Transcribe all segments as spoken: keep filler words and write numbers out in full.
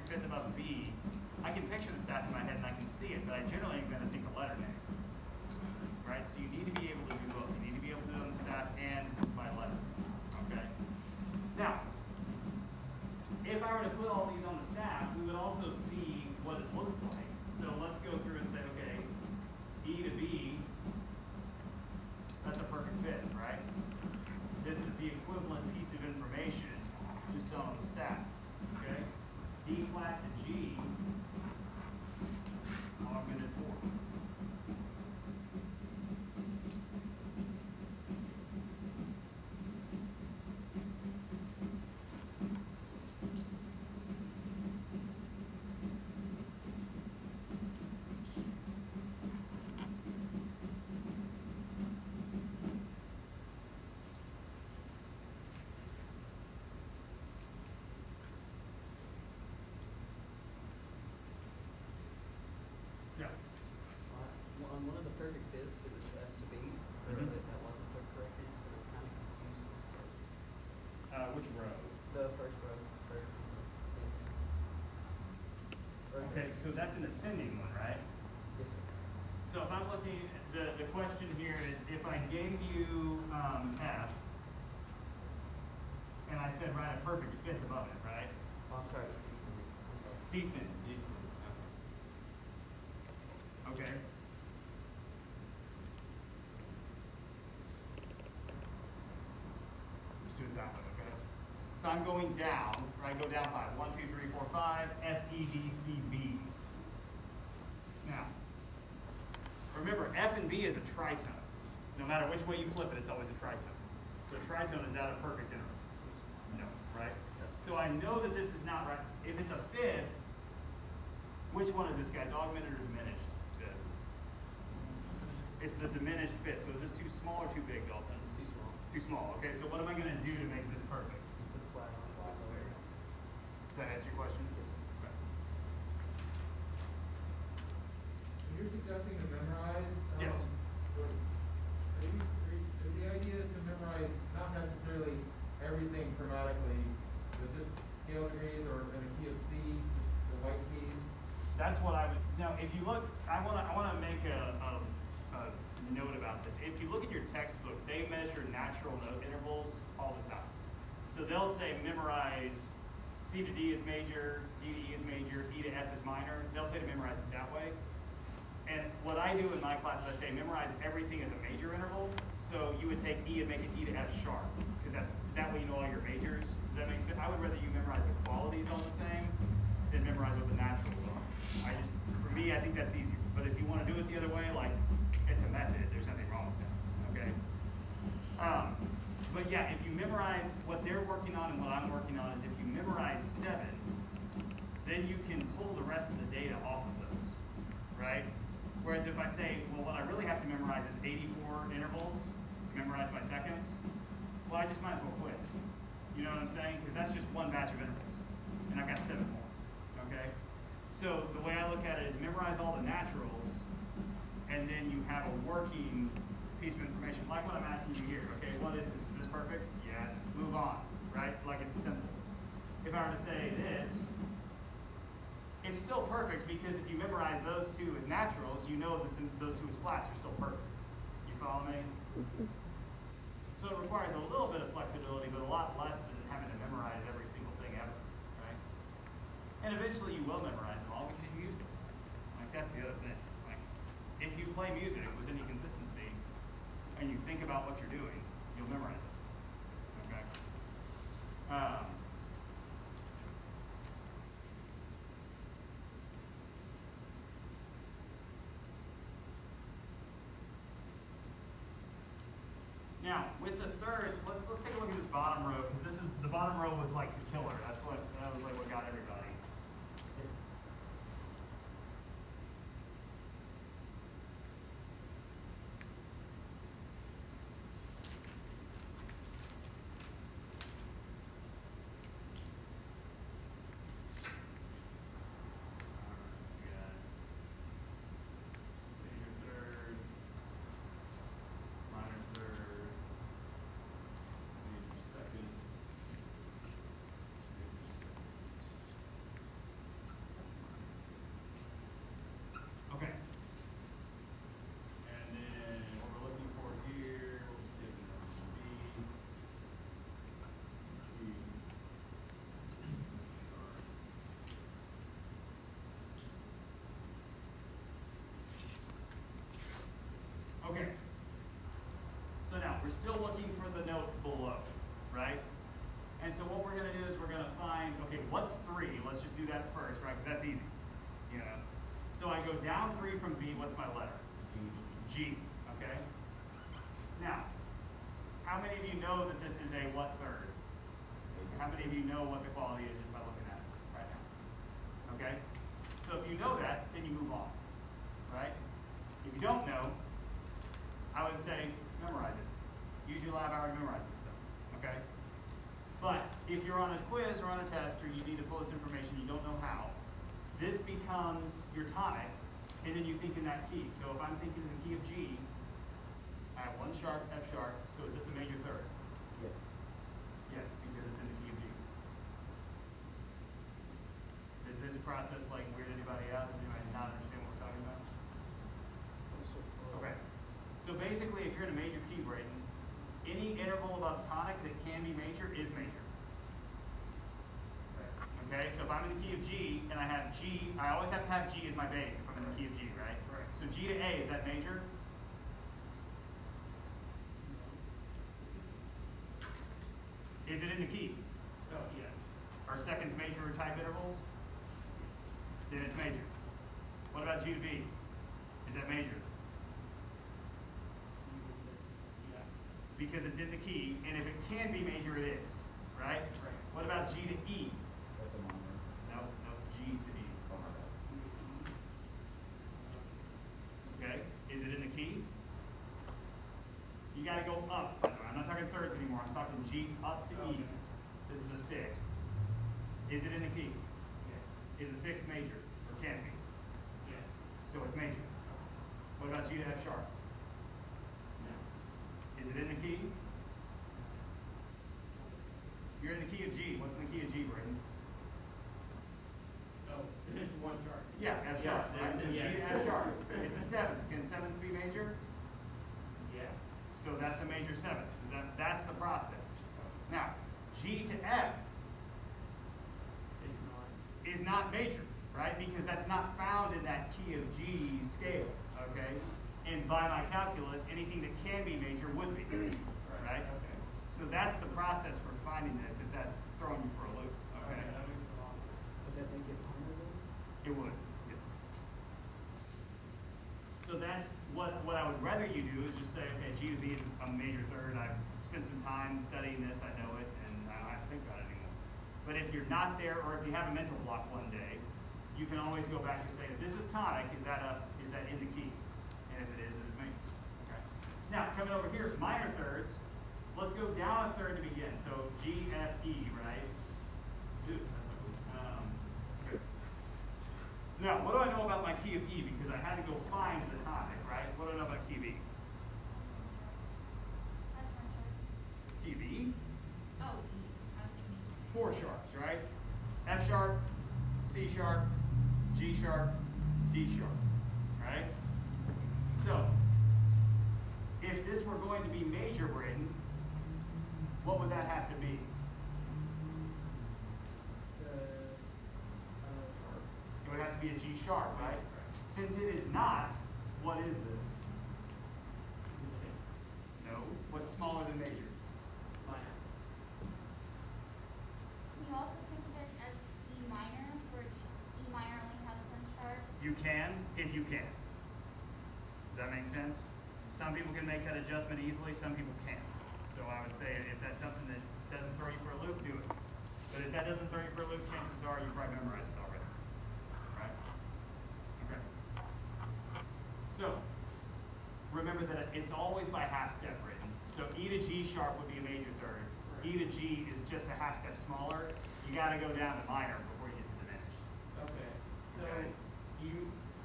perfect fifth above B, I can picture the staff in my head and I can see it, but I generally am going to think a letter name. Right? So you need to be able to do both. You need to be able to do it on the staff and by letter. Okay? Now, if I were to put all these on the staff, we would also see what it looks like. So let's go through and say, okay, E to B, that's a perfect fit, right? This is the equivalent piece of information just done on the staff. Okay? D flat to G, augmented four. On one of the perfect fifths, it was F to B, but mm-hmm. that wasn't the correct answer. I'm kind of confused as to uh, which row? The first row. Third. Yeah. Okay, so that's an ascending one, right? Yes, sir. So if I'm looking, the, the question here is, if I gave you um, F, and I said write a perfect fifth above it, right? Oh, I'm sorry. I'm sorry. Decent. Decent. Okay. Okay. Let's do it that way, okay? So I'm going down, right? Go down five. One, two, three, four, five. F, E, D, C, B. Now, remember, F and B is a tritone. No matter which way you flip it, it's always a tritone. So a tritone is that a perfect interval? No, right? So I know that this is not right. If it's a fifth, which one is this, guys? Augmented or diminished fifth? It's the diminished fifth. So is this too small or too big, Dalton? It's too small. Too small. Okay, so what am I going to do to make this perfect? Put flat on flat over. Does that answer your question? Yes, sir. Right. You're suggesting to memorize? Um, Yes. Are you, are you, is the idea to memorize not necessarily everything grammatically, but just scale degrees or in a key of C, just the white keys? That's what I would. Now, if you look, I want to. I want to make a, a, a note about this. If you look at your textbook, they measure natural note intervals all the time. So they'll say memorize C to D is major, D to E is major, E to F is minor. They'll say to memorize it that way. And what I do in my classes, I say memorize everything as a major interval. So you would take E and make it E to F sharp, because that's that way you know all your majors. Does that make sense? I would rather you memorize the qualities all the same than memorize what the naturals are. I just, for me, I think that's easier. But if you want to do it the other way, like, it's a method. There's nothing wrong with that, okay? Um, but yeah, if you memorize what they're working on and what I'm working on is if you memorize seven, then you can pull the rest of the data off of those, right? Whereas if I say, well, what I really have to memorize is eighty-four intervals to memorize my seconds, well, I just might as well quit. You know what I'm saying? Because that's just one batch of intervals, and I've got seven more, okay? So the way I look at it is memorize all the naturals, and then you have a working piece of information, like what I'm asking you here. Okay, what is this? Is this perfect? Yes. Move on, right? Like it's simple. If I were to say this, it's still perfect because if you memorize those two as naturals, you know that the, those two as flats are still perfect. You follow me? So it requires a little bit of flexibility, but a lot less than having to memorize every single thing ever, right? And eventually you will memorize them all because you use them. Like that's the other thing. Like if you play music with any consistency and you think about what you're doing, you'll memorize this. Okay? Um, Now, with the thirds, let's let's take a look at this bottom row, because this is the bottom row was like the killer. That's what that was like what got everybody. still looking for the note below, right? And so what we're going to do is we're going to find, okay, what's three? Let's just do that first, right? Because that's easy, you know. So I go down three from B. What's my letter? G. G. Okay. Now, how many of you know that this is a what third? How many of you know what the quality is just by looking at it right now? Okay. So if you know that, then you move on, right? If you don't know, I would say memorize it. Use your lab hour to memorize this stuff, okay? But if you're on a quiz or on a test or you need to pull this information, you don't know how, this becomes your tonic, and then you think in that key. So if I'm thinking in the key of G, I have one sharp, F sharp, so is this a major third? Yes. Yes, because it's in the key of G. Is this process like weird anybody out? Does anybody not understand what we're talking about? Okay. So basically, if you're in a major key, Braden, any interval above tonic that can be major is major. Okay, so if I'm in the key of G and I have G, I always have to have G as my base if I'm in the key of G, right? Right. So G to A, is that major? Is it in the key? Oh, yeah. Are seconds major or type intervals? Then it's major. What about G to B? Is that major? Yeah. Because it's in the key, and if it can be major, it is, right? Right. What about G to E? That's a minor. No, no, G to E. Oh, my bad. Okay, is it in the key? You gotta go up. I'm not talking thirds anymore, I'm talking G up to E. Okay. This is a sixth. Is it in the key? Yeah. Is a sixth major, or can be? Yeah. So it's major. What about G to F sharp? No. Is it in the key? You're in the key of G. What's in the key of G, Braden? Oh, it's one chart. Yeah, F sharp. Yeah, Right? So G yeah. to F sharp. It's a seventh. Can sevenths be major? Yeah. So that's a major seventh. Is that, that's the process. Now, G to F It's not. is not major, right? Because that's not found in that key of G scale, okay? And by my calculus, anything that can be major would be, right? Okay. So that's the process for finding this, if that's throwing you for a loop, okay? that makes a lot. Would that make it minor then? It would, yes. So that's what, what I would rather you do is just say, okay, G to B is a major third. I've spent some time studying this, I know it, and I don't have to think about it anymore. But if you're not there, or if you have a mental block one day, you can always go back and say, if this is tonic, is that a, is that in the key? And if it is, it is major. Okay. Now, coming over here, minor thirds, let's go down a third to begin. So G, F, E, right? Ooh, that's ugly. Um, okay. Now, what do I know about my key of E? Because I had to go find the tonic, right? What do I know about key of E? That's one sharp. Key of E? Oh, E. I was thinking E. Four sharps, right? F sharp, C sharp, G sharp, D sharp, right? So, if this were going to be major, Braden, what would that have to be? The, uh, It would have to be a G sharp, right? Since it is not, what is this? No. What's smaller than major? Minor. Can you also think of it as E minor, which E minor only has one sharp? You can, if you can. Does that make sense? Some people can make that adjustment easily, some people can't. So I would say if that's something that doesn't throw you for a loop, do it. But if that doesn't throw you for a loop, chances are you probably memorized it already. Right? Okay. So, remember that it's always by half step written. So E to G sharp would be a major third. E to G is just a half step smaller. You got to go down to minor before you get to diminished. Okay. So Okay. you,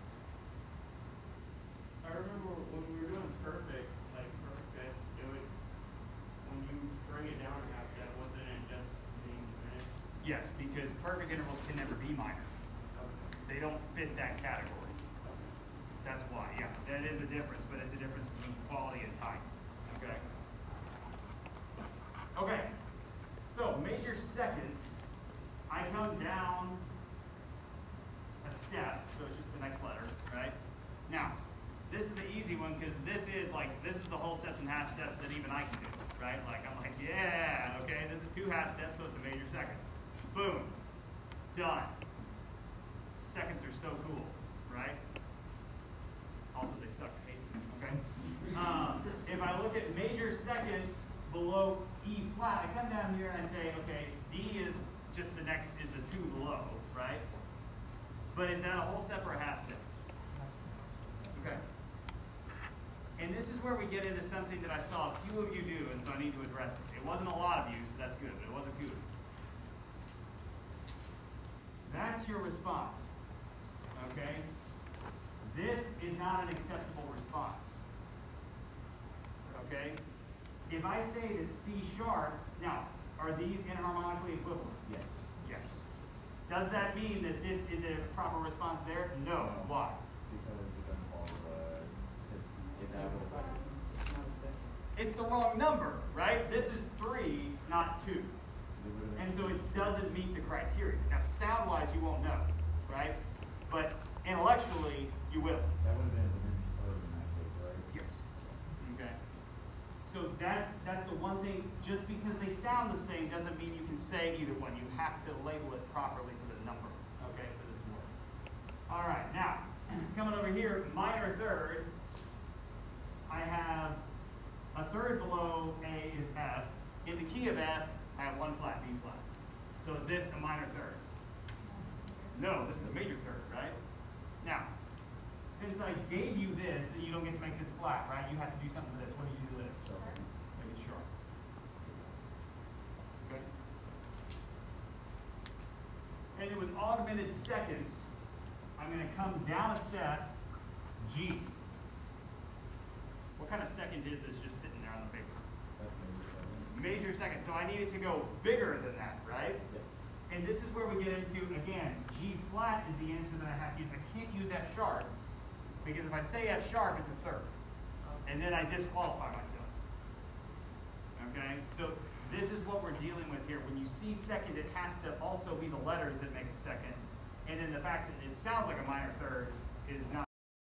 I remember when we were doing perfect, like perfect fifth, it would, when you bring it down a half step, wasn't it just being diminished? Yes, because perfect intervals can never be minor. Okay. They don't fit that category. Okay. That's why, yeah, that is a difference, but it's a difference between quality and type. Okay. Okay. So major second, I come down a step, so it's just the next letter, right? Now, this is the easy one because this is like this is the whole step to and half steps than even I can do, right? Like, I'm like, yeah, okay, this is two half steps, so it's a major second. Boom, done. Seconds are so cool, right? Also, they suck, I hate them, okay? Um, if I look at major second below E flat, I come down here and I say, okay, D is just the next, is the two below, right? But is that a whole step or a half step? Okay. And this is where we get into something that I saw a few of you do, and so I need to address it. It wasn't a lot of you, so that's good, but it was a few of you. That's your response, okay? This is not an acceptable response, okay? If I say that C sharp, now, are these inharmonically equivalent? Yes. Yes. Does that mean that this is a proper response there? No. Why? Because it doesn't follow the, it's, it's It's applicable. not a second. It's the wrong number, right? This is three, not two. And so it doesn't meet the criteria. Now, sound-wise, you won't know, right? But intellectually, you will. That would have been the dimension code in that case, right? Yes. Okay. So that's that's the one thing. Just because they sound the same doesn't mean you can say either one. You have to label it properly for the number. Okay, for this to work. All right. Now, coming over here, minor third. I have a third below A is F. In the key of F, I have one flat, B flat. So is this a minor third? No, this is a major third, right? Now, since I gave you this, then you don't get to make this flat, right? You have to do something to this. What do you do to this? Make it sharp. Okay? And then with augmented seconds, I'm going to come down a step, G. What kind of second is this just sitting there on the paper? That's maybe seven. Major second. So I need it to go bigger than that, right? Yes. And this is where we get into, again, G flat is the answer that I have to use. I can't use F sharp, because if I say F sharp, it's a third. And then I disqualify myself. Okay? So this is what we're dealing with here. When you see second, it has to also be the letters that make a second. And then the fact that it sounds like a minor third is not